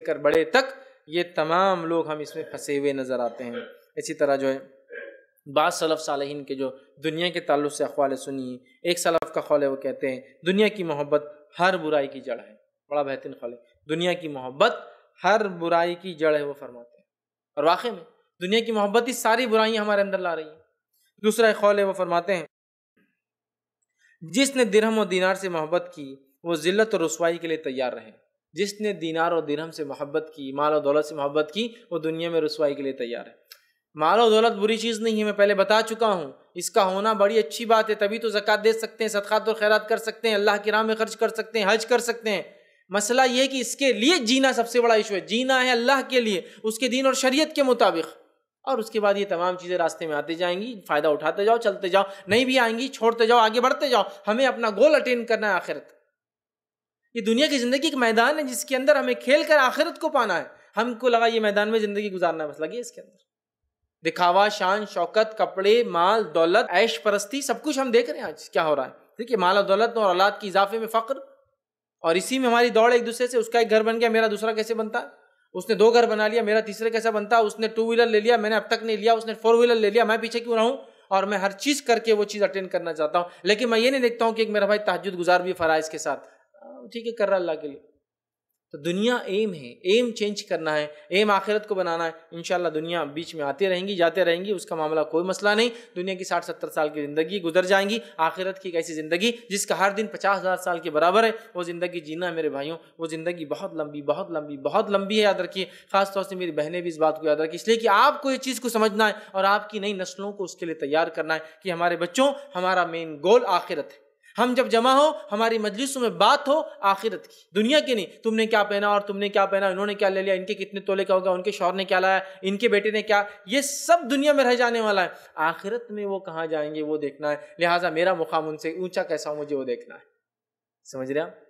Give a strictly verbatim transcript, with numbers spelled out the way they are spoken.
کر بڑے تک یہ تمام لوگ ہم اس میں پھنسے ہوئے نظر آتے ہیں۔ اسی طرح جو ہے بعض سلف صالحین کے جو دنیا کے تعلق سے اقوال سنی، ایک سلف کا قول ہے، وہ کہتے ہیں دنیا کی محبت ہر برائی کی جڑ ہے۔ بڑا بہترین قول ہے، دنیا کی محبت ہر برائی کی جڑ ہے، وہ فرماتے ہیں، اور واقعی میں دنیا کی محبت ہی ساری برائیاں ہمارے اندر لا رہی ہیں۔ دوسرا ایک قول ہے، وہ فرماتے ہیں جس نے درہم و دینار سے محبت کی وہ ذلت اور رسوائی کے لیے تیار رہے۔ جس نے دینار اور درہم سے محبت کی، مال و دولت سے محبت کی، وہ دنیا میں رسوائی کے لیے تیار ہے۔ مال و دولت بری چیز نہیں ہے، میں پہلے بتا چکا ہوں، اس کا ہونا بڑی اچھی بات ہے، تبھی تو زکوٰۃ دے سکتے ہیں، صدقات اور خیرات کر سکتے ہیں، اللہ کی راہ میں خرچ کر سکتے ہیں، حج کر سکتے ہیں۔ مسئلہ یہ ہے کہ اس کے لیے جینا سب سے بڑا ایشو ہے، جینا ہے اللہ کے لیے، اس کے دین اور شریعت کے مطابق، اور اس کے بعد یہ تمام چیزیں راستے میں آتی جائیں گی، فائدہ اٹھاتے جاؤ، چلتے جاؤ، نہیں بھی آئیں گی چھوڑتے جاؤ، آگے بڑھتے جاؤ۔ ہمیں اپنا گول اٹین کرنا ہے، آخرت۔ یہ دنیا کی زندگی ایک میدان ہے جس کے اندر ہمیں کھیل کر آخرت کو پانا ہے۔ ہم کو لگا یہ میدان میں زندگی گزارنا ہے، بس لگی اس کے اندر دکھاوا، شان، شوکت، کپڑے، مال، دولت، عیش پرستی، سب کچھ ہم دیکھ رہے ہیں آج کیا ہو رہا ہے۔ دیکھیے مال و دولت اور اولاد کی اضافے میں فقر، اور اسی میں ہماری دوڑ ایک دوسرے سے، اس کا ایک گھر بن گیا، میرا دوسرا کیسے بنتا ہے، اس نے دو گھر بنا لیا، میرا تیسرے کیسا بنتا ہے، اس نے ٹو ویلر لے لیا، میں نے اب تک نہیں لیا، اس نے فور ویلر لے لیا، میں پیچھے کیوں رہوں، اور میں ہر چیز کر کے وہ چیز اٹینڈ کرنا چاہتا ہوں، لیکن میں یہ نہیں دیکھتا ہوں کہ ایک میرا بھائی تہجد گزار بھی فرائض کے ساتھ، ٹھیک ہے کر رہا اللہ کے لیے۔ تو دنیا ایم ہے، ایم چینج کرنا ہے، ایم آخرت کو بنانا ہے۔ انشاءاللہ دنیا بیچ میں آتی رہیں گی، جاتے رہیں گی، اس کا معاملہ کوئی مسئلہ نہیں۔ دنیا کی ساٹھ ستر سال کی زندگی گزر جائیں گی، آخرت کی ایک ایسی زندگی جس کا ہر دن پچاس ہزار سال کے برابر ہے، وہ زندگی جینا ہے میرے بھائیوں۔ وہ زندگی بہت لمبی بہت لمبی بہت لمبی ہے، یاد رکھیے۔ خاص طور سے میری بہنیں بھی اس بات کو یاد رکھیں، اس لیے کہ آپ کو یہ چیز کو سمجھنا ہے اور آپ کی نئی نسلوں کو اس کے لیے تیار کرنا ہے کہ ہمارے بچوں، ہمارا مین گول آخرت ہے۔ ہم جب جمع ہو، ہماری مجلسوں میں بات ہو آخرت کی، دنیا کی نہیں۔ تم نے کیا پہنا اور تم نے کیا پہنا، انہوں نے کیا لے لیا، ان کے کتنے تولے کا ہوگا، ان کے شوہر نے کیا لایا، ان کے بیٹے نے کیا، یہ سب دنیا میں رہ جانے والا ہے۔ آخرت میں وہ کہاں جائیں گے وہ دیکھنا ہے، لہٰذا میرا مقام ان سے اونچا کیسا ہو مجھے وہ دیکھنا ہے۔ سمجھ رہے آپ؟